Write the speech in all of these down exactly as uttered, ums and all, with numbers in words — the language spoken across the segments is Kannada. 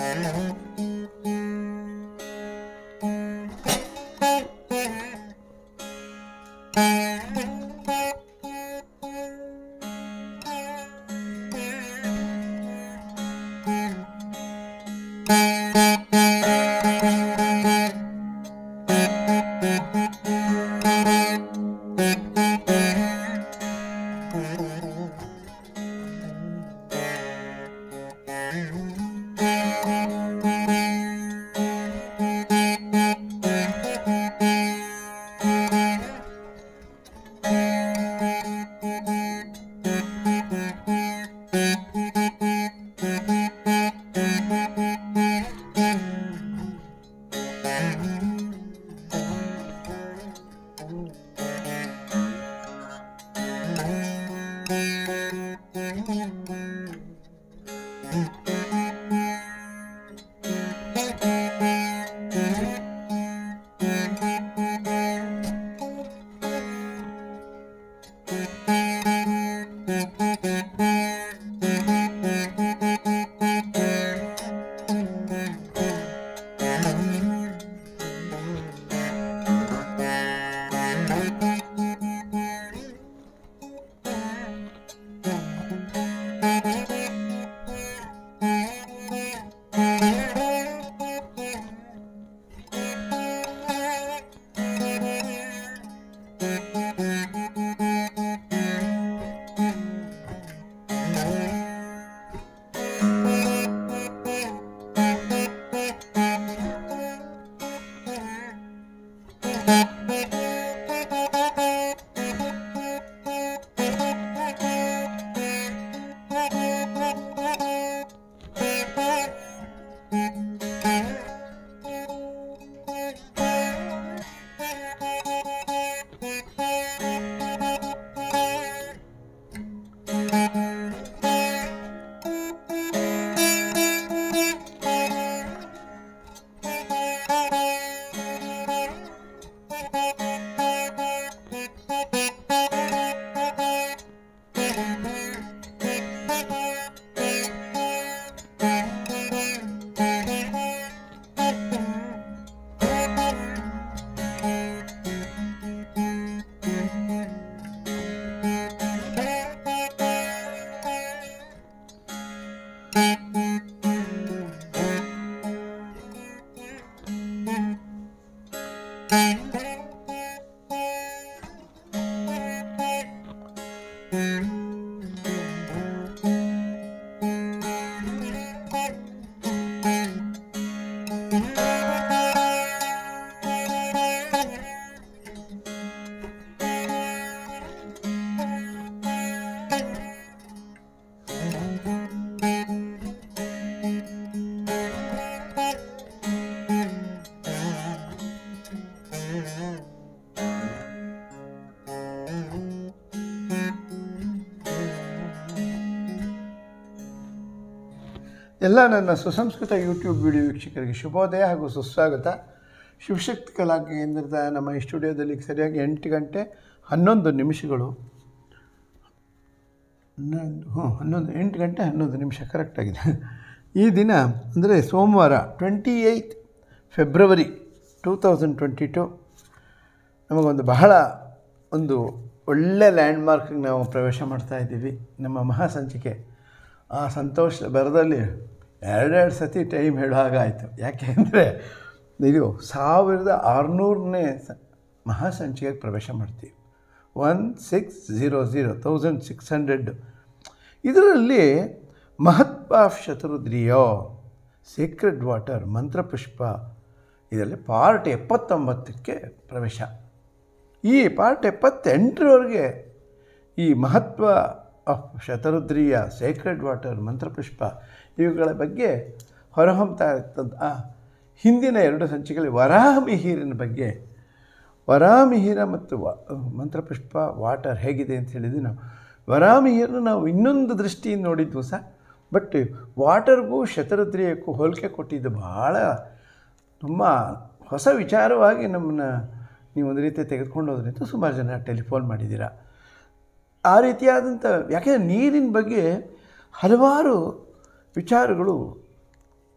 ಎಲ್ಲ ನನ್ನ ಸುಸಂಸ್ಕೃತ ಯೂಟ್ಯೂಬ್ ವಿಡಿಯೋ ವೀಕ್ಷಕರಿಗೆ ಶುಭೋದಯ ಹಾಗೂ ಸುಸ್ವಾಗತ. ಶಿವಶಕ್ತಿ ಕಲಾ ಕೇಂದ್ರದ ನಮ್ಮ ಈ ಸ್ಟುಡಿಯೋದಲ್ಲಿ ಸರಿಯಾಗಿ ಎಂಟು ಗಂಟೆ ಹನ್ನೊಂದು ನಿಮಿಷಗಳು ಹನ್ನೊಂದು ಹ್ಞೂ ಹನ್ನೊಂದು ಎಂಟು ಗಂಟೆ ಹನ್ನೊಂದು ನಿಮಿಷ ಕರೆಕ್ಟಾಗಿದೆ. ಈ ದಿನ ಅಂದರೆ ಸೋಮವಾರ twenty eighth February two thousand twenty two ನಮಗೊಂದು ಬಹಳ ಒಂದು ಒಳ್ಳೆಯ ಲ್ಯಾಂಡ್ಮಾರ್ಕಿಗೆ ನಾವು ಪ್ರವೇಶ ಮಾಡ್ತಾಯಿದ್ದೀವಿ. ನಮ್ಮ ಮಹಾಸಂಚಿಕೆ ಆ ಸಂತೋಷ ಬರದಲ್ಲಿ ಎರಡೆರಡು ಸತಿ ಟೈಮ್ ಹೇಳೋ ಹಾಗಾಯಿತು. ಯಾಕೆ ಅಂದರೆ ಇದು ಸಾವಿರದ ಆರುನೂರನೇ ಸ ಮಹಾಸಂಚಿಕೆಗೆ ಪ್ರವೇಶ ಮಾಡ್ತೀವಿ. One six zero zero thousand six hundred. ಇದರಲ್ಲಿ ಮಹತ್ವ of Shatarudriya sacred water Mantrapushpa ಇದರಲ್ಲಿ ಪಾರ್ಟ್ ಎಪ್ಪತ್ತೊಂಬತ್ತಕ್ಕೆ ಪ್ರವೇಶ. ಈ ಪಾರ್ಟ್ ಎಪ್ಪತ್ತೆಂಟರವರೆಗೆ ಈ ಮಹತ್ವ of Shatarudriya sacred water Mantrapushpa ಇವುಗಳ ಬಗ್ಗೆ ಹೊರಹೊಮ್ತಾ ಇರ್ತಂಥ ಹಿಂದಿನ ಎರಡು ಸಂಚಿಕೆಗಳಲ್ಲಿ ವರಾಹಮಿಹಿರಿನ ಬಗ್ಗೆ ವರಾಹಮಿಹಿರ ಮತ್ತು ವ ಮಂತ್ರಪುಷ್ಪ ವಾಟರ್ ಹೇಗಿದೆ ಅಂತ ಹೇಳಿದ್ವಿ. ನಾವು ವರಾಹಮಿಹಿರನ್ನು ನಾವು ಇನ್ನೊಂದು ದೃಷ್ಟಿಯಿಂದ ನೋಡಿದ್ವು ಸಹ, ಬಟ್ ವಾಟರ್ಗೂ ಶತರುದ್ರೀಯಕ್ಕೂ ಹೋಲಿಕೆ ಕೊಟ್ಟಿದ್ದು ಭಾಳ ತುಂಬ ಹೊಸ ವಿಚಾರವಾಗಿ ನಮ್ಮನ್ನು ನೀವು ಒಂದು ರೀತಿ ತೆಗೆದುಕೊಂಡು ಹೋದ್ರಿಂದ ಸುಮಾರು ಜನ ಟೆಲಿಫೋನ್ ಮಾಡಿದ್ದೀರಾ. ಆ ರೀತಿಯಾದಂಥ ಯಾಕೆಂದರೆ ನೀರಿನ ಬಗ್ಗೆ ಹಲವಾರು ವಿಚಾರಗಳು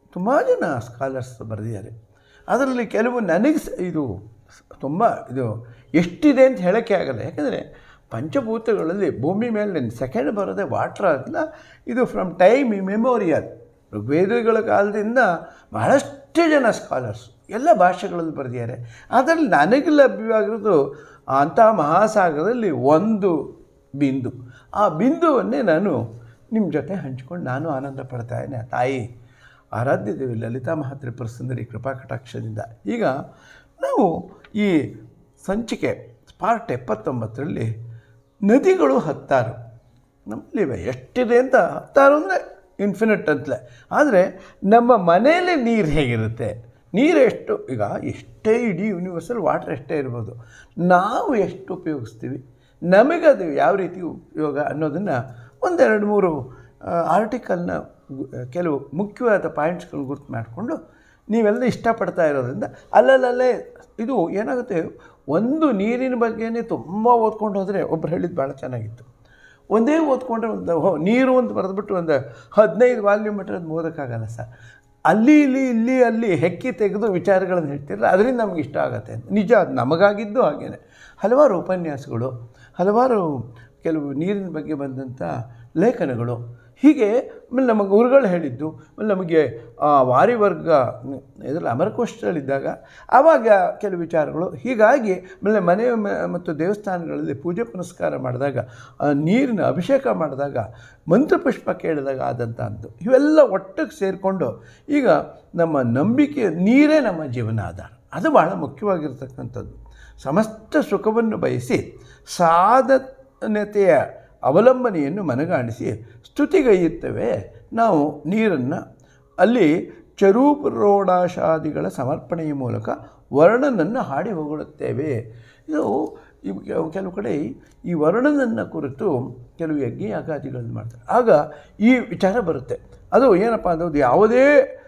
ತುಂಬ ಜನ ಸ್ಕಾಲರ್ಸ್ ಬರೆದಿದ್ದಾರೆ. ಅದರಲ್ಲಿ ಕೆಲವು ನನಗೆ ಇದು ತುಂಬ ಇದು ಎಷ್ಟಿದೆ ಅಂತ ಹೇಳೋಕ್ಕೆ ಆಗಲ್ಲ. ಯಾಕಂದರೆ ಪಂಚಭೂತಗಳಲ್ಲಿ ಭೂಮಿ ಮೇಲೆ ಸೆಕೆಂಡ್ ಬರೋದೇ ವಾಟ್ರ್ ಆಗಿಲ್ಲ. ಇದು ಫ್ರಮ್ ಟೈಮ್ ಮೆಮೋರಿಯಲ್ ಋಗ್ವೇದಗಳ ಕಾಲದಿಂದ ಬಹಳಷ್ಟು ಜನ ಸ್ಕಾಲರ್ಸ್ ಎಲ್ಲ ಭಾಷೆಗಳಲ್ಲಿ ಬರೆದಿದ್ದಾರೆ. ಅದರಲ್ಲಿ ನನಗೆ ಲಭ್ಯವಾಗಿರೋದು ಅಂಥ ಮಹಾಸಾಗರದಲ್ಲಿ ಒಂದು ಬಿಂದು. ಆ ಬಿಂದುವನ್ನೇ ನಾನು ನಿಮ್ಮ ಜೊತೆ ಹಂಚ್ಕೊಂಡು ನಾನು ಆನಂದ ಪಡ್ತಾಯಿದ್ದೇನೆ. ತಾಯಿ ಆರಾಧ್ಯ ದೇವಿ ಲಲಿತಾ ಮಹಾತ್ರಿಪುರ ಸುಂದರಿ ಕೃಪಾ ಕಟಾಕ್ಷದಿಂದ. ಈಗ ನಾವು ಈ ಸಂಚಿಕೆ ಪಾರ್ಟ್ ಎಪ್ಪತ್ತೊಂಬತ್ತರಲ್ಲಿ ನದಿಗಳು ಹತ್ತಾರು ನಮ್ಮಲ್ಲಿವೆ. ಎಷ್ಟಿದೆ ಅಂತ ಹತ್ತಾರು ಅಂದರೆ ಇನ್ಫಿನಿಟ್ ಅಂತಲೇ. ಆದರೆ ನಮ್ಮ ಮನೆಯಲ್ಲಿ ನೀರು ಹೇಗಿರುತ್ತೆ, ನೀರು ಎಷ್ಟು, ಈಗ ಎಷ್ಟೇ ಇಡೀ ಯೂನಿವರ್ಸಲ್ ವಾಟರ್ ಎಷ್ಟೇ ಇರ್ಬೋದು, ನಾವು ಎಷ್ಟು ಉಪಯೋಗಿಸ್ತೀವಿ, ನಮಗದು ಯಾವ ರೀತಿ ಉಪಯೋಗ ಅನ್ನೋದನ್ನು ಒಂದೆರಡು ಮೂರು ಆರ್ಟಿಕಲ್ನ ಕೆಲವು ಮುಖ್ಯವಾದ ಪಾಯಿಂಟ್ಸ್ಗಳನ್ನ ಗುರ್ತು ಮಾಡಿಕೊಂಡು ನೀವೆಲ್ಲ ಇಷ್ಟಪಡ್ತಾ ಇರೋದ್ರಿಂದ ಅಲ್ಲಲ್ಲೇ ಇದು ಏನಾಗುತ್ತೆ, ಒಂದು ನೀರಿನ ಬಗ್ಗೆನೇ ತುಂಬ ಓದ್ಕೊಂಡು ಹೋದರೆ ಒಬ್ರು ಹೇಳಿದ್ದು ಭಾಳ ಚೆನ್ನಾಗಿತ್ತು. ಒಂದೇ ಓದ್ಕೊಂಡ್ರೆ ಒಂದು ಹೋ ನೀರು ಅಂತ ಬರೆದ್ಬಿಟ್ಟು ಒಂದು ಹದಿನೈದು ವಾಲ್ಯೂಮ್ ಮಟ್ಟ ಅದು ಓದೋಕ್ಕಾಗಲ್ಲ ಸರ್. ಅಲ್ಲಿ ಇಲ್ಲಿ ಇಲ್ಲಿ ಅಲ್ಲಿ ಹೆಕ್ಕಿ ತೆಗೆದು ವಿಚಾರಗಳನ್ನು ಹೇಳ್ತಿರಲ್ಲ, ಅದರಿಂದ ನಮ್ಗೆ ಇಷ್ಟ ಆಗುತ್ತೆ. ನಿಜ, ಅದು ನಮಗಾಗಿದ್ದು ಹಾಗೇನೆ. ಹಲವಾರು ಉಪನ್ಯಾಸಗಳು, ಹಲವಾರು ಕೆಲವು ನೀರಿನ ಬಗ್ಗೆ ಬಂದಂಥ ಲೇಖನಗಳು, ಹೀಗೆ ಆಮೇಲೆ ನಮಗೆ ಗುರುಗಳು ಹೇಳಿದ್ದು, ಆಮೇಲೆ ನಮಗೆ ವಾರಿವರ್ಗ ಇದರಲ್ಲಿ ಅಮರಕೋಶದಲ್ಲಿದ್ದಾಗ ಆವಾಗ ಕೆಲವು ವಿಚಾರಗಳು. ಹೀಗಾಗಿ ಆಮೇಲೆ ಮನೆ ಮತ್ತು ದೇವಸ್ಥಾನಗಳಲ್ಲಿ ಪೂಜೆ ಪುನಸ್ಕಾರ ಮಾಡಿದಾಗ, ನೀರಿನ ಅಭಿಷೇಕ ಮಾಡಿದಾಗ, ಮಂತ್ರಪುಷ್ಪ ಕೇಳಿದಾಗ ಆದಂಥದ್ದು ಇವೆಲ್ಲ ಒಟ್ಟಿಗೆ ಸೇರಿಕೊಂಡು ಈಗ ನಮ್ಮ ನಂಬಿಕೆ ನೀರೇ ನಮ್ಮ ಜೀವನ ಆಧಾರ. ಅದು ಬಹಳ ಮುಖ್ಯವಾಗಿರ್ತಕ್ಕಂಥದ್ದು. ಸಮಸ್ತ ಸುಖವನ್ನು ಬಯಸಿ ಸಾಧನತೆಯ ಅವಲಂಬನೆಯನ್ನು ಮನಗಾಣಿಸಿ ಸ್ತುತಿಗೈಯುತ್ತವೆ ನಾವು ನೀರನ್ನು. ಅಲ್ಲಿ ಚರೂಪರೋಡಾಶಾದಿಗಳ ಸಮರ್ಪಣೆಯ ಮೂಲಕ ವರ್ಣನನ್ನು ಹಾಡಿ ಹೊಗಳುತ್ತೇವೆ. ಇದು ಕೆಲವು ಕಡೆ ಈ ವರ್ಣನನ್ನು ಕುರಿತು ಕೆಲವು ಯಜ್ಞ ಯಾಗಾದಿಗಳನ್ನು ಮಾಡ್ತಾರೆ. ಆಗ ಈ ವಿಚಾರ ಬರುತ್ತೆ. ಅದು ಏನಪ್ಪ ಅನ್ನೋದು ಯಾವುದೇ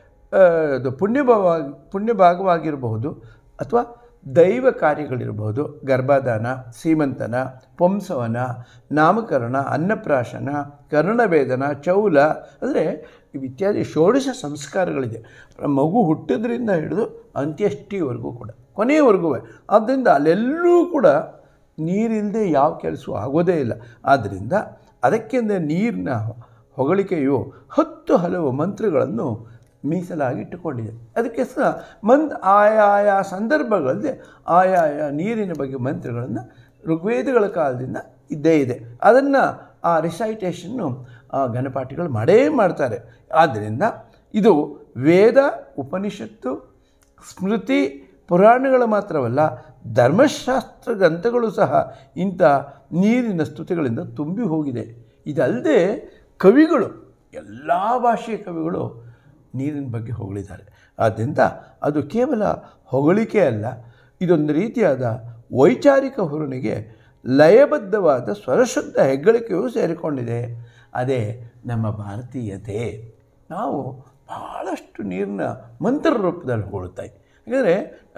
ಅದು ಪುಣ್ಯಭಾವ ಪುಣ್ಯಭಾಗವಾಗಿರಬಹುದು ಅಥವಾ ದೈವ ಕಾರ್ಯಗಳಿರ್ಬೋದು, ಗರ್ಭಾಧಾನ, ಸೀಮಂತನ, ಪುಂಸವನ, ನಾಮಕರಣ, ಅನ್ನಪ್ರಾಶನ, ಕರ್ಣಭೇದನ, ಚೌಲ, ಅಂದರೆ ಇವು ಇತ್ಯಾದಿ ಷೋಡಶ ಸಂಸ್ಕಾರಗಳಿದೆ. ಮಗು ಹುಟ್ಟಿದ್ರಿಂದ ಹಿಡಿದು ಅಂತ್ಯಷ್ಟಿವರೆಗೂ ಕೂಡ, ಕೊನೆಯವರೆಗೂ. ಆದ್ದರಿಂದ ಅಲ್ಲೆಲ್ಲೂ ಕೂಡ ನೀರಿಲ್ಲದೆ ಯಾವ ಕೆಲಸ ಆಗೋದೇ ಇಲ್ಲ. ಆದ್ದರಿಂದ ಅದಕ್ಕೆಂದೇ ನೀರಿನ ಹೊಗಳಿಕೆಯು ಹತ್ತು ಹಲವು ಮಂತ್ರಗಳನ್ನು ಮೀಸಲಾಗಿಟ್ಟುಕೊಂಡಿದೆ. ಅದಕ್ಕೆ ಸಹ ಮಂತ್ ಆಯಾಯ ಸಂದರ್ಭಗಳಲ್ಲಿ ಆಯಾಯ ನೀರಿನ ಬಗ್ಗೆ ಮಂತ್ರಗಳನ್ನು ಋಗ್ವೇದಗಳ ಕಾಲದಿಂದ ಇದ್ದೇ ಇದೆ. ಅದನ್ನು ಆ ರಿಸೈಟೇಷನ್ನು ಘನಪಾಠಿಗಳು ಮಾಡೇ ಮಾಡ್ತಾರೆ. ಆದ್ದರಿಂದ ಇದು ವೇದ, ಉಪನಿಷತ್ತು, ಸ್ಮೃತಿ, ಪುರಾಣಗಳು ಮಾತ್ರವಲ್ಲ, ಧರ್ಮಶಾಸ್ತ್ರ ಗ್ರಂಥಗಳು ಸಹ ಇಂಥ ನೀರಿನ ಸ್ತುತಿಗಳಿಂದ ತುಂಬಿ ಹೋಗಿದೆ. ಇದಲ್ಲದೆ ಕವಿಗಳು, ಎಲ್ಲ ಭಾಷೆಯ ಕವಿಗಳು ನೀರಿನ ಬಗ್ಗೆ ಹೊಗಳಿದ್ದಾರೆ. ಆದ್ದರಿಂದ ಅದು ಕೇವಲ ಹೊಗಳಿಕೆ ಅಲ್ಲ, ಇದೊಂದು ರೀತಿಯಾದ ವೈಚಾರಿಕ ಹೊರಣಿಗೆ ಲಯಬದ್ಧವಾದ ಸ್ವರಶುದ್ಧ ಹೆಗ್ಗಳಿಕೆಯೂ ಸೇರಿಕೊಂಡಿದೆ. ಅದೇ ನಮ್ಮ ಭಾರತೀಯತೆ. ನಾವು ಭಾಳಷ್ಟು ನೀರನ್ನ ಮಂತ್ರ ರೂಪದಲ್ಲಿ ಹೊಗಳ್ತಾಯಿ. ಯಾಕಂದರೆ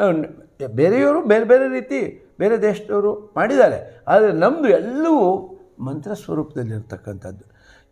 ಬೇರೆಯವರು ಬೇರೆ ಬೇರೆ ರೀತಿ ಬೇರೆ ದೇಶದವರು ಮಾಡಿದ್ದಾರೆ, ಆದರೆ ನಮ್ಮದು ಎಲ್ಲವೂ ಮಂತ್ರ ಸ್ವರೂಪದಲ್ಲಿರ್ತಕ್ಕಂಥದ್ದು.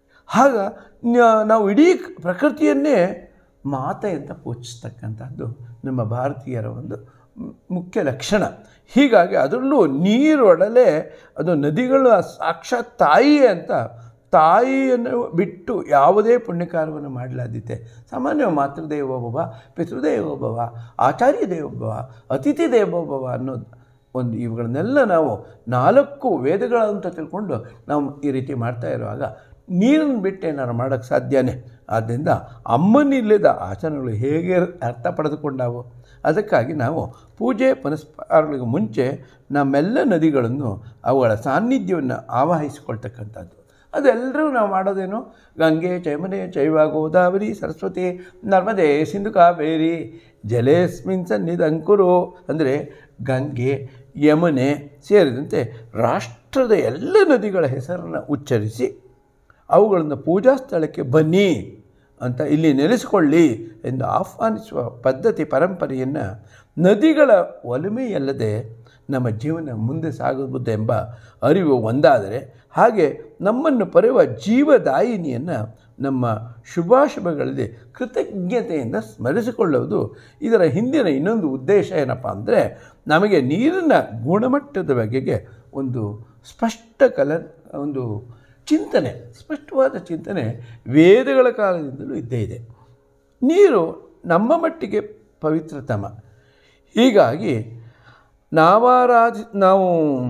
ಆಗ ನಾವು ಇಡೀ ಪ್ರಕೃತಿಯನ್ನೇ ಮಾತೆ ಅಂತ ಪೂಜಿಸ್ತಕ್ಕಂಥದ್ದು ನಮ್ಮ ಭಾರತೀಯರ ಒಂದು ಮುಖ್ಯ ಲಕ್ಷಣ. ಹೀಗಾಗಿ ಅದರಲ್ಲೂ ನೀರೊಡಲೆ ಅದು ನದಿಗಳ ಸಾಕ್ಷಾತ್ ತಾಯಿಯೇ ಅಂತ, ತಾಯಿಯನ್ನು ಬಿಟ್ಟು ಯಾವುದೇ ಪುಣ್ಯಕಾರ್ಯವನ್ನು ಮಾಡಲಾದೀತೆ. ಸಾಮಾನ್ಯ ಮಾತೃದೇವೋಭವ, ಪಿತೃದೇವೋಭವ, ಆಚಾರ್ಯ ದೇವೋಭವ, ಅತಿಥಿ ದೇವೋಭವ ಅನ್ನೋದು ಒಂದು ಇವುಗಳನ್ನೆಲ್ಲ ನಾವು ನಾಲ್ಕು ವೇದಗಳಂತ ತಿಳ್ಕೊಂಡು ನಾವು ಈ ರೀತಿ ಮಾಡ್ತಾ ಇರುವಾಗ ನೀರನ್ನು ಬಿಟ್ಟು ಏನಾರು ಮಾಡೋಕ್ಕೆ ಸಾಧ್ಯನೇ. ಆದ್ದರಿಂದ ಅಮ್ಮನಿಲ್ಲದ ಆಚರಣೆಗಳು ಹೇಗೆ ಅರ್ಥ ಪಡೆದುಕೊಂಡಾವು. ಅದಕ್ಕಾಗಿ ನಾವು ಪೂಜೆ ಪುನಸ್ಕಾರಗಳಿಗೆ ಮುಂಚೆ ನಮ್ಮೆಲ್ಲ ನದಿಗಳನ್ನು ಅವುಗಳ ಸಾನ್ನಿಧ್ಯವನ್ನು ಆವಾಹಿಸಿಕೊಳ್ತಕ್ಕಂಥದ್ದು. ಅದೆಲ್ಲರೂ ನಾವು ಮಾಡೋದೇನು, ಗಂಗೆ ಚೈಮನೆ ಚೈವ ಗೋದಾವರಿ ಸರಸ್ವತಿ ನರ್ಮದೆ ಸಿಂಧು ಕಾವೇರಿ ಜಲೇಸ್ಮಿನ್ ಸನ್ನಿಧಂಕುರು, ಅಂದರೆ ಗಂಗೆ, ಯಮುನೆ ಸೇರಿದಂತೆ ರಾಷ್ಟ್ರದ ಎಲ್ಲ ನದಿಗಳ ಹೆಸರನ್ನು ಉಚ್ಚರಿಸಿ ಅವುಗಳನ್ನು ಪೂಜಾ ಸ್ಥಳಕ್ಕೆ ಬನ್ನಿ ಅಂತ, ಇಲ್ಲಿ ನೆಲೆಸಿಕೊಳ್ಳಿ ಎಂದು ಆಹ್ವಾನಿಸುವ ಪದ್ಧತಿ ಪರಂಪರೆಯನ್ನು ನದಿಗಳ ಒಲುಮೆಯಲ್ಲದೆ ನಮ್ಮ ಜೀವನ ಮುಂದೆ ಸಾಗಬಹುದೆಂಬ ಅರಿವು ಒಂದಾದರೆ, ಹಾಗೆ ನಮ್ಮನ್ನು ಪಡೆಯುವ ಜೀವದಾಯಿನಿಯನ್ನು ನಮ್ಮ ಶುಭಾಶುಭಗಳಲ್ಲಿ ಕೃತಜ್ಞತೆಯಿಂದ ಸ್ಮರಿಸಿಕೊಳ್ಳುವುದು ಇದರ ಹಿಂದಿನ ಇನ್ನೊಂದು ಉದ್ದೇಶ ಏನಪ್ಪ ಅಂದರೆ ನಮಗೆ ನೀರಿನ ಗುಣಮಟ್ಟದ ಬಗೆಗೆ ಒಂದು ಸ್ಪಷ್ಟ ಕಲ ಒಂದು ಚಿಂತನೆ ಸ್ಪಷ್ಟವಾದ ಚಿಂತನೆ ವೇದಗಳ ಕಾಲದಿಂದಲೂ ಇದ್ದೇ ಇದೆ. ನೀರು ನಮ್ಮ ಮಟ್ಟಿಗೆ ಪವಿತ್ರತಮ. ಹೀಗಾಗಿ ನಾವಾರಾಧಿ ನಾವು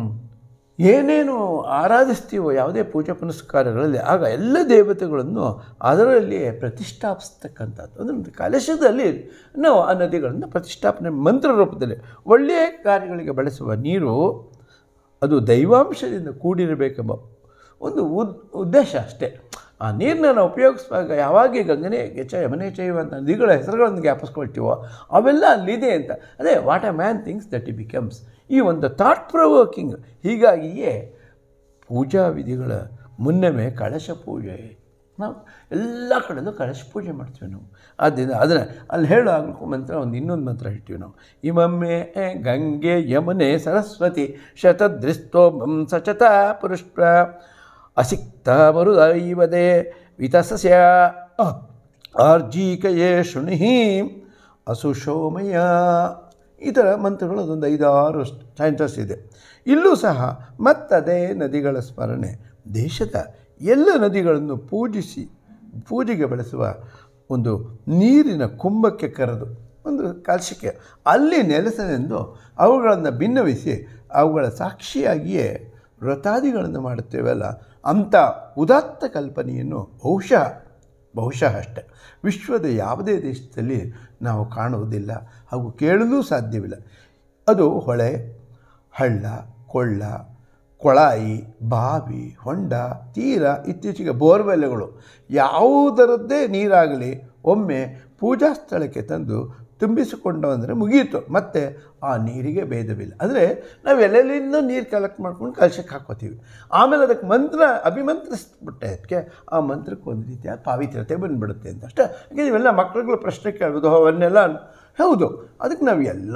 ಏನೇನು ಆರಾಧಿಸ್ತೀವೋ ಯಾವುದೇ ಪೂಜಾ ಪುನಸ್ಕಾರಗಳಲ್ಲಿ ಆಗ ಎಲ್ಲ ದೇವತೆಗಳನ್ನು ಅದರಲ್ಲಿಯೇ ಪ್ರತಿಷ್ಠಾಪಿಸ್ತಕ್ಕಂಥದ್ದು. ಅಂದರೆ ಕಲಶದಲ್ಲಿ ನಾವು ಆ ನದಿಗಳನ್ನು ಪ್ರತಿಷ್ಠಾಪನೆ ಮಂತ್ರ ರೂಪದಲ್ಲಿ ಒಳ್ಳೆಯ ಕಾರ್ಯಗಳಿಗೆ ಬಳಸುವ ನೀರು ಅದು ದೈವಾಂಶದಿಂದ ಕೂಡಿರಬೇಕೆಂಬ ಒಂದು ಉದ್ ಉದ್ದೇಶ ಅಷ್ಟೇ. ಆ ನೀರನ್ನ ನಾವು ಉಪಯೋಗಿಸುವಾಗ ಯಾವಾಗ ಗಂಗನೆ ಗೆಚ ಯಮನೆ ಚೈವಂತ ನದಿಗಳ ಹೆಸರುಗಳನ್ನು ಜ್ಞಾಪಿಸ್ಕೊಳ್ತೀವೋ ಅವೆಲ್ಲ ಅಲ್ಲಿದೆ ಅಂತ. ಅದೇ what a man thinks that he becomes. ಈ ಒಂದು ಥಾಟ್ ಪ್ರೊವೋಕಿಂಗ್. ಹೀಗಾಗಿಯೇ ಪೂಜಾ ವಿಧಿಗಳ ಮುನ್ನವೇ ಕಳಶ ಪೂಜೆ. ನಾವು ಎಲ್ಲ ಕಡೆಯಲ್ಲೂ ಕಳಶ ಪೂಜೆ ಮಾಡ್ತೀವಿ ನಾವು. ಆದ್ದರಿಂದ ಅದನ್ನು ಅಲ್ಲಿ ಹೇಳೋ ಮಂತ್ರ ಒಂದು ಇನ್ನೊಂದು ಮಂತ್ರ ಹೇಳ್ತೀವಿ ನಾವು. ಇಮಮ್ಮೆ ಗಂಗೆ ಯಮುನೆ ಸರಸ್ವತಿ ಶತದೃಸ್ತೋಮಂ ಸಚತ ಪುರುಷ್ಪ ಅಸಿಕ್ತ ಮರುದೈವದೆ ವಿತಸಸ್ಯ ಆರ್ಜೀಕಯೇ ಶೃಣಿಹಿ ಅಸುಶೋಮಯ. ಈ ಥರ ಮಂತ್ರಗಳು ಅದೊಂದು ಐದಾರು ಸೈಂಟಸ್ ಇದೆ. ಇಲ್ಲೂ ಸಹ ಮತ್ತದೇ ನದಿಗಳ ಸ್ಮರಣೆ. ದೇಶದ ಎಲ್ಲ ನದಿಗಳನ್ನು ಪೂಜಿಸಿ ಪೂಜೆಗೆ ಬಳಸುವ ಒಂದು ನೀರಿನ ಕುಂಭಕ್ಕೆ ಕರೆದು ಒಂದು ಕಲಶಕ್ಕೆ ಅಲ್ಲಿ ನೆಲೆಸನೆಂದು ಅವುಗಳನ್ನು ಭಿನ್ನವಿಸಿ ಅವುಗಳ ಸಾಕ್ಷಿಯಾಗಿಯೇ ವ್ರತಾದಿಗಳನ್ನು ಮಾಡುತ್ತೇವಲ್ಲ, ಅಂಥ ಉದಾತ್ತ ಕಲ್ಪನೆಯನ್ನು ಬಹುಶಃ ಬಹುಶಃ ಅಷ್ಟೆ ವಿಶ್ವದ ಯಾವುದೇ ದೇಶದಲ್ಲಿ ನಾವು ಕಾಣುವುದಿಲ್ಲ ಹಾಗೂ ಕೇಳಲೂ ಸಾಧ್ಯವಿಲ್ಲ. ಅದು ಹೊಳೆ, ಹಳ್ಳ, ಕೊಳ್ಳ, ಕೊಳಾಯಿ, ಬಾವಿ, ಹೊಂಡ, ತೀರ, ಇತ್ತೀಚೆಗೆ ಬೋರ್ವೆಲ್ಗಳು ಯಾವುದರದ್ದೇ ನೀರಾಗಲಿ ಒಮ್ಮೆ ಪೂಜಾ ಸ್ಥಳಕ್ಕೆ ತಂದು ತುಂಬಿಸಿಕೊಂಡು ಅಂದರೆ ಮುಗಿಯಿತು. ಮತ್ತು ಆ ನೀರಿಗೆ ಭೇದವಿಲ್ಲ. ಅಂದರೆ ನಾವು ಎಲ್ಲೆಲ್ಲಿಂದ ನೀರು ಕಲೆಕ್ಟ್ ಮಾಡ್ಕೊಂಡು ಕಲಶಕ್ಕೆ ಹಾಕೋತೀವಿ. ಆಮೇಲೆ ಅದಕ್ಕೆ ಮಂತ್ರ ಅಭಿಮಂತ್ರಿಸ್ಬಿಟ್ಟೆ ಅದಕ್ಕೆ ಆ ಮಂತ್ರಕ್ಕೆ ಒಂದು ರೀತಿಯ ಪಾವಿತ್ರ್ಯತೆ ಬಂದುಬಿಡುತ್ತೆ ಅಂತ ಅಷ್ಟೇ. ಹಾಗೆ ಇವೆಲ್ಲ ಮಕ್ಕಳುಗಳು ಪ್ರಶ್ನೆ ಕೇಳ್ಬೋದು ಅವನ್ನೆಲ್ಲ. ಹೌದು, ಅದಕ್ಕೆ ನಾವು ಎಲ್ಲ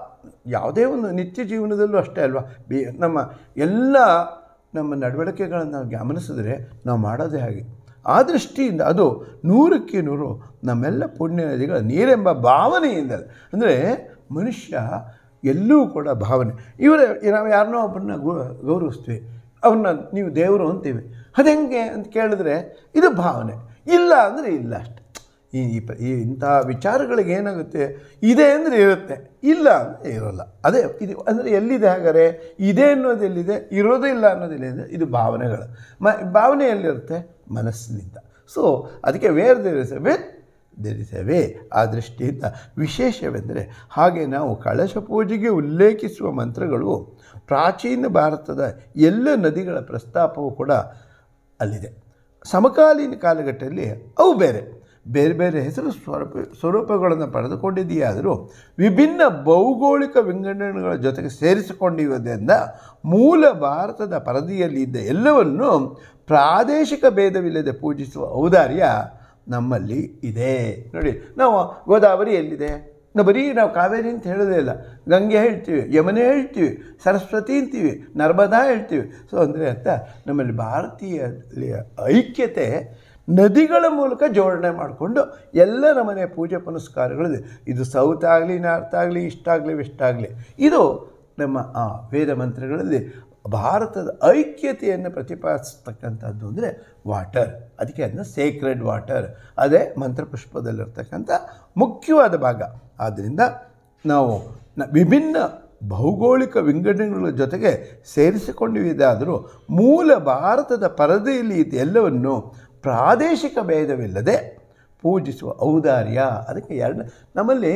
ಯಾವುದೇ ಒಂದು ನಿತ್ಯ ಜೀವನದಲ್ಲೂ ಅಷ್ಟೇ ಅಲ್ವಾ. ಬಿ ನಮ್ಮ ಎಲ್ಲ ನಮ್ಮ ನಡವಳಿಕೆಗಳನ್ನು ನಾವು ಗಮನಿಸಿದ್ರೆ ನಾವು ಮಾಡೋದೇ ಹಾಗೆ. ಆ ದೃಷ್ಟಿಯಿಂದ ಅದು ನೂರಕ್ಕೆ ನೂರು ನಮ್ಮೆಲ್ಲ ಪುಣ್ಯ ನದಿಗಳ ನೀರೆಂಬ ಭಾವನೆಯಿಂದಲೇ. ಅಂದರೆ ಮನುಷ್ಯ ಎಲ್ಲೂ ಕೂಡ ಭಾವನೆ. ಇವರ ನಾವು ಯಾರನ್ನೋ ಒಬ್ಬರನ್ನ ಗೌರವಿಸ್ತೀವಿ, ಅವ್ರನ್ನ ನೀವು ದೇವರು ಅಂತೀವಿ. ಅದು ಹೆಂಗೆ ಅಂತ ಕೇಳಿದ್ರೆ ಇದು ಭಾವನೆ. ಇಲ್ಲ ಅಂದರೆ ಇಲ್ಲ ಅಷ್ಟೆ. ಈ ಈ ಇಂಥ ವಿಚಾರಗಳಿಗೆ ಏನಾಗುತ್ತೆ, ಇದೆ ಅಂದರೆ ಇರುತ್ತೆ, ಇಲ್ಲ ಅಂದರೆ ಇರೋಲ್ಲ. ಅದೇ ಇದು ಅಂದರೆ ಎಲ್ಲಿದೆ ಹಾಗಾದರೆ ಇದೆ ಅನ್ನೋದು ಎಲ್ಲಿದೆ, ಇರೋದಿಲ್ಲ ಅನ್ನೋದಿಲ್ಲ ಅಂದರೆ ಇದು ಭಾವನೆಗಳು. ಮ ಭಾವನೆ ಎಲ್ಲಿರುತ್ತೆ? ಮನಸ್ಸಿನಿಂದ. ಸೊ ಅದಕ್ಕೆ where there is a way there is a way. ಆ ದೃಷ್ಟಿಯಿಂದ ವಿಶೇಷವೆಂದರೆ ಹಾಗೆ ನಾವು ಕಳಶ ಪೂಜೆಗೆ ಉಲ್ಲೇಖಿಸುವ ಮಂತ್ರಗಳು ಪ್ರಾಚೀನ ಭಾರತದ ಎಲ್ಲ ನದಿಗಳ ಪ್ರಸ್ತಾಪವೂ ಕೂಡ ಅಲ್ಲಿದೆ. ಸಮಕಾಲೀನ ಕಾಲಘಟ್ಟದಲ್ಲಿ ಅವು ಬೇರೆ ಬೇರೆ ಬೇರೆ ಹೆಸರು ಸ್ವರೂಪ ಸ್ವರೂಪಗಳನ್ನು ಪಡೆದುಕೊಂಡಿದೆಯಾದರೂ ವಿಭಿನ್ನ ಭೌಗೋಳಿಕ ವಿಂಗಡಣೆಗಳ ಜೊತೆಗೆ ಸೇರಿಸಿಕೊಂಡಿರುವುದರಿಂದ ಮೂಲ ಭಾರತದ ಪರದಿಯಲ್ಲಿ ಇದ್ದ ಎಲ್ಲವನ್ನು ಪ್ರಾದೇಶಿಕ ಭೇದವಿಲ್ಲದೆ ಪೂಜಿಸುವ ಔದಾರ್ಯ ನಮ್ಮಲ್ಲಿ ಇದೆ. ನೋಡಿ, ನಾವು ಗೋದಾವರಿ ಎಲ್ಲಿದೆ? ನಾವು ಬರೀ ನಾವು ಕಾವೇರಿ ಅಂತ ಹೇಳೋದೇ ಇಲ್ಲ, ಗಂಗೆ ಹೇಳ್ತೀವಿ, ಯಮುನೆ ಹೇಳ್ತೀವಿ, ಸರಸ್ವತಿ ಅಂತೀವಿ, ನರ್ಮದಾ ಹೇಳ್ತೀವಿ. ಸೊ ಅಂದರೆ ಅಂತ ನಮ್ಮಲ್ಲಿ ಭಾರತೀಯ ಐಕ್ಯತೆ ನದಿಗಳ ಮೂಲಕ ಜೋಡಣೆ ಮಾಡಿಕೊಂಡು ಎಲ್ಲ ನಮ್ಮನೆ ಪೂಜೆ ಪುನಸ್ಕಾರಗಳಿದೆ. ಇದು ಸೌತ್ ಆಗಲಿ, ನಾರ್ತ್ ಆಗಲಿ, ಇಷ್ಟ ಆಗಲಿ, ವೆಸ್ಟ್ ಆಗಲಿ, ಇದು ನಮ್ಮ ಆ ವೇದ ಮಂತ್ರಗಳಲ್ಲಿ ಭಾರತದ ಐಕ್ಯತೆಯನ್ನು ಪ್ರತಿಪಾದಿಸ್ತಕ್ಕಂಥದ್ದು ಅಂದರೆ ವಾಟರ್. ಅದಕ್ಕೆ ಅದನ್ನ ಸೇಕ್ರೆಡ್ ವಾಟರ್, ಅದೇ ಮಂತ್ರಪುಷ್ಪದಲ್ಲಿರ್ತಕ್ಕಂಥ ಮುಖ್ಯವಾದ ಭಾಗ. ಆದ್ದರಿಂದ ನಾವು ವಿಭಿನ್ನ ಭೌಗೋಳಿಕ ವಿಂಗಡಣೆಗಳ ಜೊತೆಗೆ ಸೇರಿಸಿಕೊಂಡಿದ್ದಾದರೂ ಮೂಲ ಭಾರತದ ಪರದೆಯಲ್ಲಿ ಇದು ಎಲ್ಲವನ್ನು ಪ್ರಾದೇಶಿಕ ಭೇದವಿಲ್ಲದೆ ಪೂಜಿಸುವ ಔದಾರ್ಯ. ಅದಕ್ಕೆ ಎರಡು ನಮ್ಮಲ್ಲಿ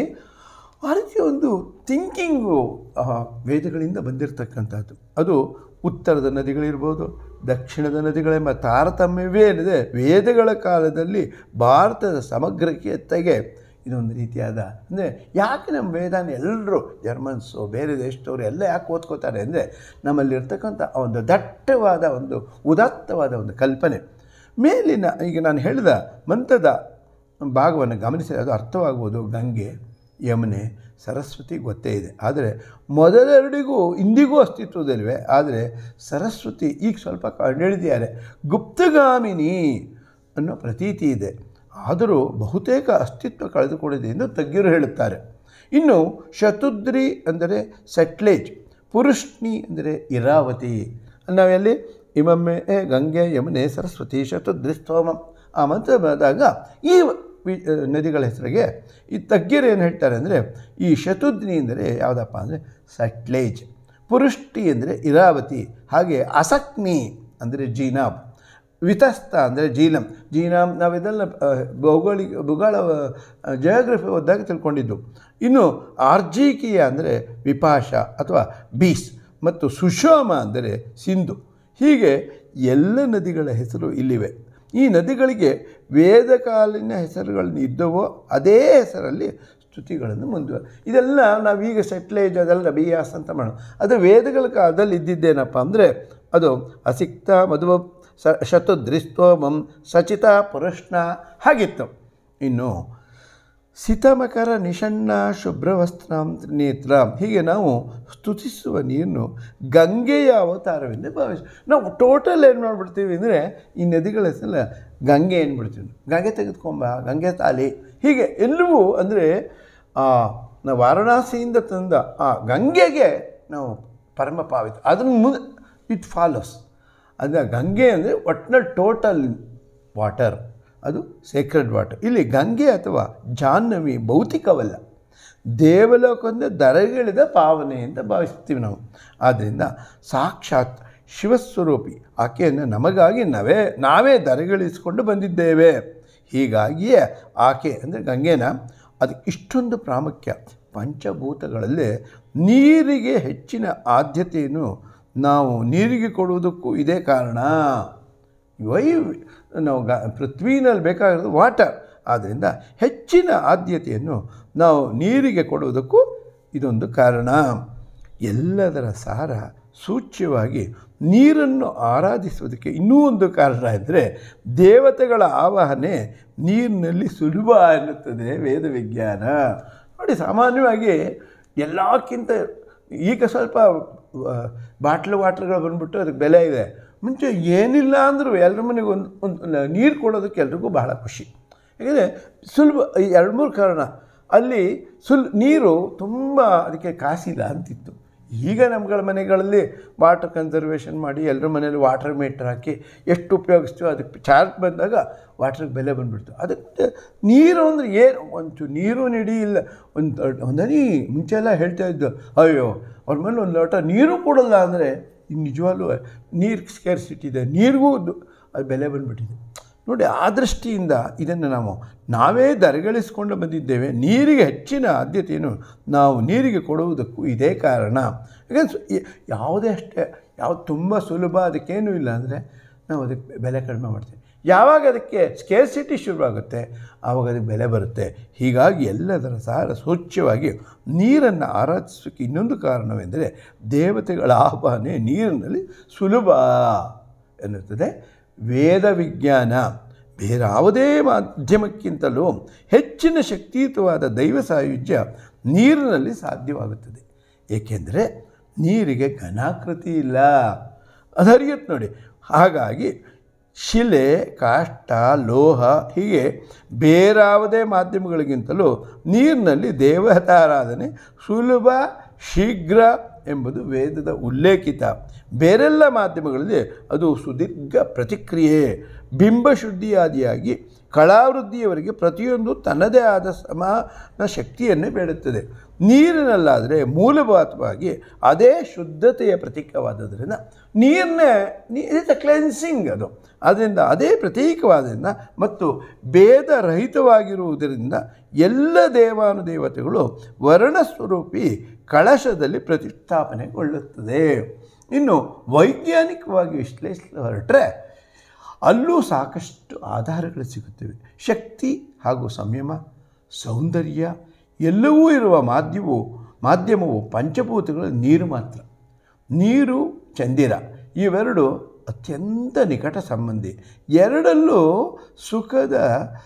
ಆ ರೀತಿಯ ಒಂದು ಥಿಂಕಿಂಗು ವೇದಗಳಿಂದ ಬಂದಿರತಕ್ಕಂಥದ್ದು. ಅದು ಉತ್ತರದ ನದಿಗಳಿರ್ಬೋದು, ದಕ್ಷಿಣದ ನದಿಗಳೆಂಬ ತಾರತಮ್ಯವೇ ಏನಿದೆ ವೇದಗಳ ಕಾಲದಲ್ಲಿ ಭಾರತದ ಸಮಗ್ರತೆಗೆ ಇದೊಂದು ರೀತಿಯಾದ. ಅಂದರೆ ಯಾಕೆ ನಮ್ಮ ವೇದಾನ ಎಲ್ಲರೂ ಜರ್ಮನ್ಸು ಬೇರೆ ದೇಶದವರು ಎಲ್ಲ ಯಾಕೆ ಓದ್ಕೋತಾರೆ ಅಂದರೆ ನಮ್ಮಲ್ಲಿರ್ತಕ್ಕಂಥ ಒಂದು ದಟ್ಟವಾದ ಒಂದು ಉದಾತ್ತವಾದ ಒಂದು ಕಲ್ಪನೆ ಮೇಲಿನ. ಈಗ ನಾನು ಹೇಳಿದ ಮಂತ್ರದ ಭಾಗವನ್ನು ಗಮನಿಸಿ ಅದು ಅರ್ಥವಾಗ್ಬೋದು. ಗಂಗೆ, ಯಮುನೆ, ಸರಸ್ವತಿ ಗೊತ್ತೇ ಇದೆ. ಆದರೆ ಮೊದಲೆರಡಿಗೂ ಇಂದಿಗೂ ಅಸ್ತಿತ್ವದಲ್ಲಿವೆ. ಆದರೆ ಸರಸ್ವತಿ ಈಗ ಸ್ವಲ್ಪ ಕಂಡುಹಿಡಿದಿದ್ದಾರೆ. ಗುಪ್ತಗಾಮಿನಿ ಅನ್ನೋ ಪ್ರತೀತಿ ಇದೆ. ಆದರೂ ಬಹುತೇಕ ಅಸ್ತಿತ್ವ ಕಳೆದುಕೊಂಡಿದೆ ಎಂದು ತಜ್ಞರು ಹೇಳುತ್ತಾರೆ. ಇನ್ನು ಶತುದ್ರಿ ಅಂದರೆ ಸಟ್ಲೇಜ್, ಪುರುಷ್ಣಿ ಅಂದರೆ ಇರಾವತಿ. ನಾವೆಲ್ಲಿ ಇಮಮ್ಮೆ ಗಂಗೆ ಯಮುನೆ ಸರಸ್ವತಿ ಶತುದ್ರಿ ಸ್ತೋಮಂ ಆ ಮಂತ್ರ ಬಂದಾಗ ಈ ನದಿಗಳ ಹೆಸರಿಗೆ ಈ ತಜ್ಞರು ಏನು ಹೇಳ್ತಾರೆ ಅಂದರೆ ಈ ಶತುದ್ರಿ ಅಂದರೆ ಯಾವುದಪ್ಪ ಅಂದರೆ ಸಟ್ಲೇಜ್, ಪುರುಷ್ಟಿ ಅಂದರೆ ಇರಾವತಿ, ಹಾಗೆ ಅಸಕ್ನಿ ಅಂದರೆ ಜೀನಾಬ್, ವಿತಸ್ತ ಅಂದರೆ ಜೀಲಂ. ಜೀನಾಮ್ ನಾವಿದೆಲ್ಲ ಭೌಗೋಳಿಕ ಭೂಗೋಳ ಜಿಯೋಗ್ರಫಿ ಓದಿದಾಗ ತಿಳ್ಕೊಂಡಿದ್ದು. ಇನ್ನು ಆರ್ಜಿಕೀಯ ಅಂದರೆ ವಿಪಾಶ ಅಥವಾ ಬೀಸ್ ಮತ್ತು ಸುಷೋಮ ಅಂದರೆ ಸಿಂಧು. ಹೀಗೆ ಎಲ್ಲ ನದಿಗಳ ಹೆಸರು ಇಲ್ಲಿವೆ. ಈ ನದಿಗಳಿಗೆ ವೇದಕಾಲಿನ ಹೆಸರುಗಳನ್ನು ಇದ್ದವೋ ಅದೇ ಹೆಸರಲ್ಲಿ ಸ್ತುತಿಗಳನ್ನು ಮುಂದುವ. ಇದೆಲ್ಲ ನಾವೀಗ ಸೆಟ್ಲೇಜ್ ಅದೆಲ್ಲ ಬಿಯಾಸ್ ಅಂತ ಮಾಡೋಣ. ಅದು ವೇದಗಳ ಕಾಲದಲ್ಲಿ ಇದ್ದಿದ್ದೇನಪ್ಪ ಅಂದರೆ ಅದು ಅಸಿಕ್ತ ಮಧುವ ಸ ಶತುದ್ರಿಸ್ತೋಮಂ ಸಚಿತ ಪುರುಷ್ಣ ಹಾಗಿತ್ತು. ಇನ್ನು ಸಿತಮಕರ ನಿಷಣ್ಣ ಶುಭ್ರವಸ್ತ್ರಾಂ ನೇತ್ರಾಂ ಹೀಗೆ ನಾವು ಸ್ತುತಿಸುವ ನೀರನ್ನು ಗಂಗೆಯ ಅವತಾರವೆಂದೇ ಭಾವಿಸಿ ನಾವು ಟೋಟಲ್ ಏನು ಮಾಡಿಬಿಡ್ತೀವಿ ಅಂದರೆ ಈ ನದಿಗಳ ಹೆಸರಲ್ಲ ಗಂಗೆ ಏನ್ಬಿಡ್ತೀವಿ. ಗಂಗೆ ತೆಗೆದುಕೊಂಬ, ಗಂಗೆ ತಾಲಿ, ಹೀಗೆ ಎಲ್ಲವೂ ಅಂದರೆ ನಾವು ವಾರಣಾಸಿಯಿಂದ ತಂದ ಆ ಗಂಗೆಗೆ ನಾವು ಪರಮ ಪಾವಿತ. ಅದನ್ನು ಮುಂದೆ ಇಟ್ ಫಾಲೋಸ್. ಅಂದರೆ ಗಂಗೆ ಅಂದರೆ ಒಟ್ಟಿನಲ್ಲಿ ಟೋಟಲ್ ವಾಟರ್, ಅದು ಸೇಕ್ರೆಡ್ ವಾಟರ್. ಇಲ್ಲಿ ಗಂಗೆ ಅಥವಾ ಜಾಹ್ನವಿ ಭೌತಿಕವಲ್ಲ, ದೇವಲೋಕದಿಂದ ದರಗಿಳಿದ ಪಾವನೆ ಅಂತ ಭಾವಿಸ್ತೀವಿ ನಾವು. ಆದ್ದರಿಂದ ಸಾಕ್ಷಾತ್ ಶಿವಸ್ವರೂಪಿ ಆಕೆಯನ್ನು ನಮಗಾಗಿ ನಾವೇ ನಾವೇ ದರಗಿಳಿಸಿಕೊಂಡು ಬಂದಿದ್ದೇವೆ. ಹೀಗಾಗಿಯೇ ಆಕೆ ಅಂದರೆ ಗಂಗೆನ ಅದಕ್ಕೆ ಇಷ್ಟೊಂದು ಪ್ರಾಮುಖ್ಯ. ಪಂಚಭೂತಗಳಲ್ಲಿ ನೀರಿಗೆ ಹೆಚ್ಚಿನ ಆದ್ಯತೆಯನ್ನು ನಾವು ನೀರಿಗೆ ಕೊಡುವುದಕ್ಕೂ ಇದೇ ಕಾರಣ. ವೈ ನಾವು ಗ ಪೃಥ್ವಿನಲ್ಲಿ ಬೇಕಾಗಿರೋದು ವಾಟರ್. ಆದ್ದರಿಂದ ಹೆಚ್ಚಿನ ಆದ್ಯತೆಯನ್ನು ನಾವು ನೀರಿಗೆ ಕೊಡುವುದಕ್ಕೂ ಇದೊಂದು ಕಾರಣ. ಎಲ್ಲದರ ಸಾರ ಸೂಚ್ಯವಾಗಿ ನೀರನ್ನು ಆರಾಧಿಸುವುದಕ್ಕೆ ಇನ್ನೂ ಒಂದು ಕಾರಣ ಅಂದರೆ ದೇವತೆಗಳ ಆವಾಹನೆ ನೀರಿನಲ್ಲಿ ಸುಲಭ ಎನ್ನುತ್ತದೆ ವೇದ ವಿಜ್ಞಾನ. ನೋಡಿ, ಸಾಮಾನ್ಯವಾಗಿ ಎಲ್ಲಕ್ಕಿಂತ ಈಗ ಸ್ವಲ್ಪ ಬಾಟ್ಲು ವಾಟ್ರ್ಗಳು ಬಂದುಬಿಟ್ಟು ಅದಕ್ಕೆ ಬೆಲೆ ಇದೆ. ಮುಂಚೆ ಏನಿಲ್ಲ ಅಂದರೂ ಎಲ್ಲರ ಮನೆಗೆ ಒಂದು ಒಂದು ನೀರು ಕೊಡೋದಕ್ಕೆ ಎಲ್ರಿಗೂ ಬಹಳ ಖುಷಿ. ಯಾಕೆಂದರೆ ಸುಲಭ. ಎರಡು ಮೂರು ಕಾರಣ. ಅಲ್ಲಿ ಸುಲ್ ನೀರು ತುಂಬ ಅದಕ್ಕೆ ಕಾಸಿಲ್ಲ ಅಂತಿತ್ತು. ಈಗ ನಮ್ಗಳ ಮನೆಗಳಲ್ಲಿ ವಾಟರ್ ಕನ್ಸರ್ವೇಷನ್ ಮಾಡಿ ಎಲ್ಲರ ಮನೇಲಿ ವಾಟರ್ ಮೀಟರ್ ಹಾಕಿ ಎಷ್ಟು ಉಪಯೋಗಿಸ್ತೀವೋ ಅದಕ್ಕೆ ಚಾರ್ಜ್ ಬಂದಾಗ ವಾಟ್ರಿಗೆ ಬೆಲೆ ಬಂದುಬಿಡ್ತು. ಅದಕ್ಕೆ ನೀರು ಅಂದರೆ ಏನು ಒಂಚೂರು ನೀರು ನಡಿ ಇಲ್ಲ. ಒಂದು ಒಂದನಿ ಮುಂಚೆಲ್ಲ ಹೇಳ್ತಾ ಇದ್ದು, ಅಯ್ಯೋ ಅವ್ರ ಮೇಲೆ ಒಂದು ಲೋಟ ನೀರು ಕೊಡೋಲ್ಲ ಅಂದರೆ ಈಗ ನಿಜವಾಗ್ಲೂ ನೀರು ಸ್ಕೇರ್ಸಿಟಿ ಇದೆ, ನೀರಿಗೂ ಅದು ಬೆಲೆ ಬಂದುಬಿಟ್ಟಿದೆ. ನೋಡಿ, ಆ ದೃಷ್ಟಿಯಿಂದ ಇದನ್ನು ನಾವು ನಾವೇ ದರಗಳಿಸಿಕೊಂಡು ಬಂದಿದ್ದೇವೆ. ನೀರಿಗೆ ಹೆಚ್ಚಿನ ಆದ್ಯತೆಯನ್ನು ನಾವು ನೀರಿಗೆ ಕೊಡುವುದಕ್ಕೂ ಇದೇ ಕಾರಣ. ಯಾಕಂದ್ರೆ ಯಾವುದೇ ಅಷ್ಟೇ ಯಾವುದು ತುಂಬ ಸುಲಭ ಅದಕ್ಕೇನೂ ಇಲ್ಲ ಅಂದರೆ ನಾವು ಅದಕ್ಕೆ ಬೆಲೆ ಕಡಿಮೆ ಮಾಡ್ತೀವಿ. ಯಾವಾಗ ಅದಕ್ಕೆ ಸ್ಕೇರ್ಸಿಟಿ ಶುರುವಾಗುತ್ತೆ ಆವಾಗ ಅದಕ್ಕೆ ಬೆಲೆ ಬರುತ್ತೆ. ಹೀಗಾಗಿ ಎಲ್ಲದರ ಸಾರ ಸೂಚ್ಯವಾಗಿ ನೀರನ್ನು ಆರಾಧಿಸೋಕ್ಕೆ ಇನ್ನೊಂದು ಕಾರಣವೆಂದರೆ ದೇವತೆಗಳ ಆಹ್ವಾನೆ ನೀರಿನಲ್ಲಿ ಸುಲಭ ಎನ್ನುತ್ತದೆ ವೇದ ವಿಜ್ಞಾನ. ಬೇರಾವುದೇ ಮಾಧ್ಯಮಕ್ಕಿಂತಲೂ ಹೆಚ್ಚಿನ ಶಕ್ತಿಯುತವಾದ ದೈವ ಸಾಯುಜ್ಯ ನೀರಿನಲ್ಲಿ ಸಾಧ್ಯವಾಗುತ್ತದೆ. ಏಕೆಂದರೆ ನೀರಿಗೆ ಘನಾಕೃತಿ ಇಲ್ಲ, ಅದು ಹರಿಯುತ್ತೆ ನೋಡಿ. ಹಾಗಾಗಿ ಶಿಲೆ, ಕಾಷ್ಟ, ಲೋಹ ಹೀಗೆ ಬೇರಾವುದೇ ಮಾಧ್ಯಮಗಳಿಗಿಂತಲೂ ನೀರಿನಲ್ಲಿ ದೇವತಾರಾಧನೆ ಸುಲಭ, ಶೀಘ್ರ ಎಂಬುದು ವೇದದ ಉಲ್ಲೇಖಿತ. ಬೇರೆಲ್ಲ ಮಾಧ್ಯಮಗಳಲ್ಲಿ ಅದು ಸುದೀರ್ಘ ಪ್ರತಿಕ್ರಿಯೆ, ಬಿಂಬಶುದ್ಧಿಯಾದಿಯಾಗಿ ಕಳಾವೃದ್ಧಿಯವರೆಗೆ ಪ್ರತಿಯೊಂದು ತನ್ನದೇ ಆದ ಸಮಾನ ಶಕ್ತಿಯನ್ನೇ ಬೇಡುತ್ತದೆ. ನೀರಿನಲ್ಲಾದರೆ ಮೂಲಭೂತವಾಗಿ ಅದೇ ಶುದ್ಧತೆಯ ಪ್ರತೀಕವಾದದ್ರಿಂದ ನೀರನ್ನೇ ಇಸ್ ಅ ಕ್ಲೆನ್ಸಿಂಗ್ ಅದು. ಆದ್ದರಿಂದ ಅದೇ ಪ್ರತೀಕವಾದ್ದರಿಂದ ಮತ್ತು ಭೇದರಹಿತವಾಗಿರುವುದರಿಂದ ಎಲ್ಲ ದೇವಾನುದೇವತೆಗಳು ವರ್ಣಸ್ವರೂಪಿ ಕಳಶದಲ್ಲಿ ಪ್ರತಿಷ್ಠಾಪನೆಗೊಳ್ಳುತ್ತದೆ. ಇನ್ನು ವೈಜ್ಞಾನಿಕವಾಗಿ ವಿಶ್ಲೇಷಿಸಲು ಹೊರಟ್ರೆ ಅಲ್ಲೂ ಸಾಕಷ್ಟು ಆಧಾರಗಳು ಸಿಗುತ್ತವೆ. ಶಕ್ತಿ ಹಾಗೂ ಸಂಯಮ, ಸೌಂದರ್ಯ ಎಲ್ಲವೂ ಇರುವ ಮಾಧ್ಯಮವು ಮಾಧ್ಯಮವು ಪಂಚಭೂತಗಳ ನೀರು ಮಾತ್ರ. ನೀರು, ಚಂದಿರ ಇವೆರಡು ಅತ್ಯಂತ ನಿಕಟ ಸಂಬಂಧಿ. ಎರಡಲ್ಲೂ ಸುಖದ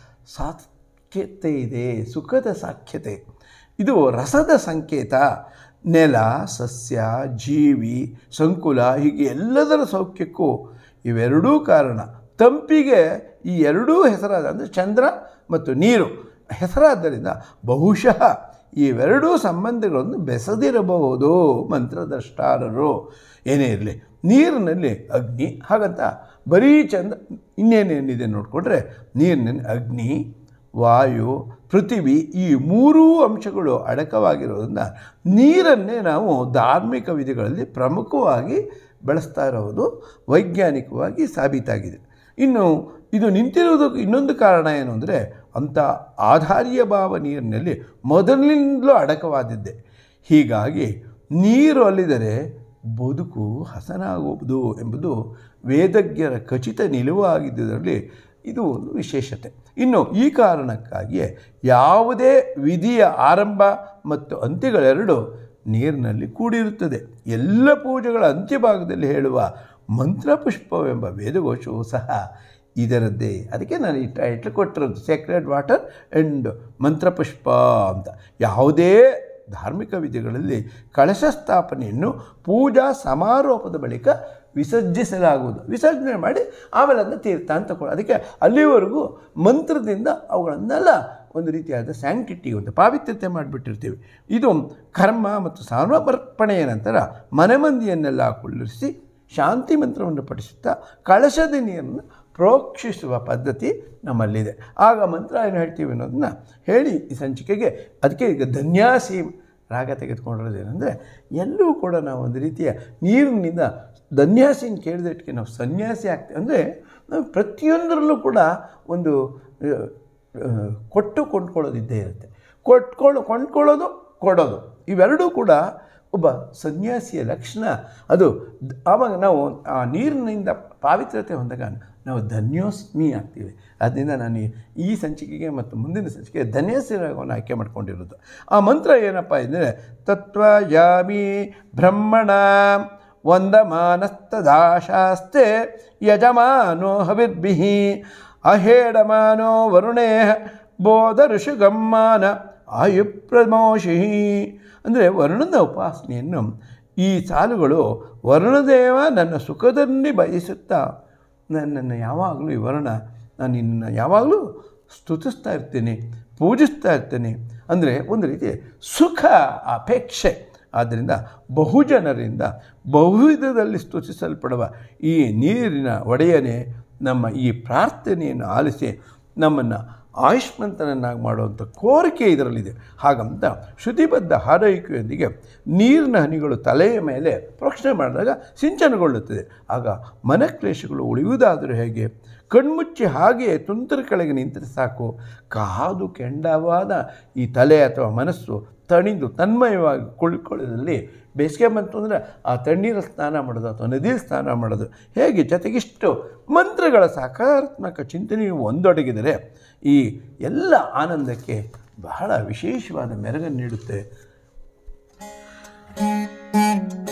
ಸಾಖ್ಯತೆ ಇದೆ, ಸುಖದ ಸಾಖ್ಯತೆ. ಇದು ರಸದ ಸಂಕೇತ. ನೆಲ, ಸಸ್ಯ, ಜೀವಿ, ಸಂಕುಲ ಹೀಗೆ ಎಲ್ಲದರ ಸೌಖ್ಯಕ್ಕೂ ಇವೆರಡೂ ಕಾರಣ. ತಂಪಿಗೆ ಈ ಎರಡೂ ಹೆಸರಾದ ಅಂದರೆ ಚಂದ್ರ ಮತ್ತು ನೀರು ಹೆಸರಾದ್ದರಿಂದ ಬಹುಶಃ ಇವೆರಡೂ ಸಂಬಂಧಗಳನ್ನು ಬೆಸೆದಿರಬಹುದು ಮಂತ್ರದಷ್ಟಾರರು. ಏನೇ ಇರಲಿ, ನೀರಿನಲ್ಲಿ ಅಗ್ನಿ ಹಾಗಂತ ಬರೀ ಚಂದ್ರ ಇನ್ನೇನೇನಿದೆ ನೋಡಿಕೊಂಡ್ರೆ ನೀರಿನಲ್ಲಿ ಅಗ್ನಿ, ವಾಯು, ಪೃಥಿವಿ ಈ ಮೂರೂ ಅಂಶಗಳು ಅಡಕವಾಗಿರೋದ್ರಿಂದ ನೀರನ್ನೇ ನಾವು ಧಾರ್ಮಿಕ ವಿಧಿಗಳಲ್ಲಿ ಪ್ರಮುಖವಾಗಿ ಬಳಸ್ತಾ ಇರೋದು ವೈಜ್ಞಾನಿಕವಾಗಿ ಸಾಬೀತಾಗಿದೆ. ಇನ್ನು ಇದು ನಿಂತಿರುವುದಕ್ಕೆ ಇನ್ನೊಂದು ಕಾರಣ ಏನು ಅಂದರೆ, ಅಂಥ ಆಧಾರ್ಯ ಭಾವ ನೀರಿನಲ್ಲಿ ಮೊದಲಿನಿಂದಲೂ ಅಡಕವಾದಿದ್ದೆ. ಹೀಗಾಗಿ ನೀರು ಅಲ್ಲಿದ್ದರೆ ಬದುಕು ಹಸನಾಗುವುದು ಎಂಬುದು ವೇದಜ್ಞರ ಖಚಿತ ನಿಲುವಾಗಿದ್ದುದರಲ್ಲಿ ಇದು ಒಂದು ವಿಶೇಷತೆ. ಇನ್ನು ಈ ಕಾರಣಕ್ಕಾಗಿಯೇ ಯಾವುದೇ ವಿಧಿಯ ಆರಂಭ ಮತ್ತು ಅಂತ್ಯಗಳೆರಡು ನೀರಿನಲ್ಲಿ ಕೂಡಿರುತ್ತದೆ. ಎಲ್ಲ ಪೂಜೆಗಳ ಅಂತ್ಯಭಾಗದಲ್ಲಿ ಹೇಳುವ ಮಂತ್ರಪುಷ್ಪವೆಂಬ ವೇದಘೋಷವು ಸಹ ಇದರದ್ದೇ. ಅದಕ್ಕೆ ನಾನು ಈ ಟೈಟ್ಲ್ ಕೊಟ್ಟಿರೋದು ಸೇಕ್ರೆಡ್ ವಾಟರ್ ಆ್ಯಂಡ್ ಮಂತ್ರಪುಷ್ಪ ಅಂತ. ಯಾವುದೇ ಧಾರ್ಮಿಕ ವಿಧಿಗಳಲ್ಲಿ ಕಳಶ ಸ್ಥಾಪನೆಯನ್ನು ಪೂಜಾ ಸಮಾರೋಪದ ಬಳಿಕ ವಿಸರ್ಜಿಸಲಾಗುವುದು. ವಿಸರ್ಜನೆ ಮಾಡಿ ಆಮೇಲೆ ಅದನ್ನು ತೀರ್ಥ ಅಂತ ಕೊಡ. ಅದಕ್ಕೆ ಅಲ್ಲಿವರೆಗೂ ಮಂತ್ರದಿಂದ ಅವುಗಳನ್ನೆಲ್ಲ ಒಂದು ರೀತಿಯಾದ ಸ್ಯಾಂಕ್ಟಿಟಿ, ಒಂದು ಪಾವಿತ್ರ್ಯತೆ ಮಾಡಿಬಿಟ್ಟಿರ್ತೀವಿ. ಇದು ಕರ್ಮ ಮತ್ತು ಸಮರ್ಪಣೆಯ ನಂತರ ಮನೆ ಮಂದಿಯನ್ನೆಲ್ಲ ಕುಳ್ಳಿರಿಸಿ ಶಾಂತಿ ಮಂತ್ರವನ್ನು ಪಠಿಸುತ್ತಾ ಕಳಶದ ನೀರನ್ನು ಪ್ರೋಕ್ಷಿಸುವ ಪದ್ಧತಿ ನಮ್ಮಲ್ಲಿದೆ. ಆಗ ಮಂತ್ರ ಏನು ಹೇಳ್ತೀವಿ ಅನ್ನೋದನ್ನ ಹೇಳಿ ಈ ಸಂಚಿಕೆಗೆ ಅದಕ್ಕೆ ಈಗ ಧನ್ಯಾಸಿ ರಾಗ ತೆಗೆದುಕೊಂಡಿರೋದೇನೆಂದರೆ, ಎಲ್ಲೂ ಕೂಡ ನಾವು ಒಂದು ರೀತಿಯ ನೀರಿನಿಂದ ಧನ್ಯಾಸಿನ ಕೇಳಿದಟ್ಟಿಗೆ ನಾವು ಸನ್ಯಾಸಿ ಆಗ್ತೀವಿ. ಅಂದರೆ ನಾವು ಪ್ರತಿಯೊಂದರಲ್ಲೂ ಕೂಡ ಒಂದು ಕೊಟ್ಟು ಕೊಂಡ್ಕೊಳ್ಳೋದಿದ್ದೇ ಇರುತ್ತೆ. ಕೊಟ್ಕೊಳ್ಳೋ ಕೊಂಡ್ಕೊಳ್ಳೋದು ಕೊಡೋದು ಇವೆರಡೂ ಕೂಡ ಒಬ್ಬ ಸನ್ಯಾಸಿಯ ಲಕ್ಷಣ. ಅದು ಆವಾಗ ನಾವು ಆ ನೀರಿನಿಂದ ಪಾವಿತ್ರ್ಯತೆ ಹೊಂದಾಗ ನಾವು ಧನ್ಯೋಸ್ಮಿ ಆಗ್ತೀವಿ. ಆದ್ದರಿಂದ ನಾನು ಈ ಸಂಚಿಕೆಗೆ ಮತ್ತು ಮುಂದಿನ ಸಂಚಿಕೆಗೆ ಧನ್ಯಾಸಿ ರಾಗವನ್ನು ಆಯ್ಕೆ ಮಾಡ್ಕೊಂಡಿರೋದು. ಆ ಮಂತ್ರ ಏನಪ್ಪ ಅಂದರೆ, ತತ್ವಯಾಮಿ ಬ್ರಹ್ಮಣ ವಂದಮಾನಸ್ತದಾಶಾಸ್ತೆ ಯಜಮಾನೋ ಹವಿರ್ಭಿಃ ಅಹೇಡಮಾನೋ ವರುಣೇ ಬೋಧ ಋಷಿಗಮ್ಮಾನ ಆಯುಪ್ರಮೋಷಿ. ಅಂದರೆ ವರುಣನ ಉಪಾಸನೆಯನ್ನು ಈ ಸಾಲುಗಳು ವರುಣದೇವ ನನ್ನ ಸುಖದಲ್ಲಿ ಬಯಸುತ್ತಾ ನನ್ನನ್ನು ಯಾವಾಗಲೂ ಈ ವರುಣ ನಾನು ನಿನ್ನ ಯಾವಾಗಲೂ ಸ್ತುತಿಸ್ತಾ ಇರ್ತೀನಿ, ಪೂಜಿಸ್ತಾ ಇರ್ತೀನಿ. ಅಂದರೆ ಒಂದು ರೀತಿ ಸುಖ ಅಪೇಕ್ಷೆ. ಆದ್ದರಿಂದ ಬಹುಜನರಿಂದ ಬಹುವಿಧದಲ್ಲಿ ಸ್ತುತಿಸಲ್ಪಡುವ ಈ ನೀರಿನ ಒಡೆಯನೇ ನಮ್ಮ ಈ ಪ್ರಾರ್ಥನೆಯನ್ನು ಆಲಿಸಿ ನಮ್ಮನ್ನು ಆಯುಷ್ಮಂತನನ್ನಾಗಿ ಮಾಡುವಂಥ ಕೋರಿಕೆ ಇದರಲ್ಲಿದೆ. ಹಾಗಂತ ಶ್ರುತಿಬದ್ಧ ಹಾರೈಕೆಯೊಂದಿಗೆ ನೀರಿನ ಹನಿಗಳು ತಲೆಯ ಮೇಲೆ ಪ್ರೋಕ್ಷಣೆ ಮಾಡಿದಾಗ ಸಿಂಚನಗೊಳ್ಳುತ್ತದೆ. ಆಗ ಮನಕ್ಲೇಶಗಳು ಉಳಿಯುವುದಾದರೂ ಹೇಗೆ? ಕಣ್ಮುಚ್ಚಿ ಹಾಗೆಯೇ ತುಂತುರು ಕೆಳಗೆ ನಿಂತರೆ ಸಾಕು, ಕಾದು ಕೆಂಡವಾದ ಈ ತಲೆ ಅಥವಾ ಮನಸ್ಸು ತಣಿದು ತನ್ಮಯವಾಗಿ ಕುಳ್ಕೊಳ್ಳೋದ್ರಲ್ಲಿ ಬೇಸಿಗೆ ಬಂತು ಅಂದರೆ ಆ ತಣ್ಣೀರಲ್ಲಿ ಸ್ನಾನ ಮಾಡೋದು ಅಥವಾ ನದಿಯಲ್ಲಿ ಸ್ನಾನ ಮಾಡೋದು ಹೇಗೆ? ಜೊತೆಗಿಷ್ಟು ಮಂತ್ರಗಳ ಸಕಾರಾತ್ಮಕ ಚಿಂತನೆಯು ಒಂದೊಡಗಿದರೆ ಈ ಎಲ್ಲ ಆನಂದಕ್ಕೆ ಬಹಳ ವಿಶೇಷವಾದ ಮೆರುಗನ್ನು ನೀಡುತ್ತೆ.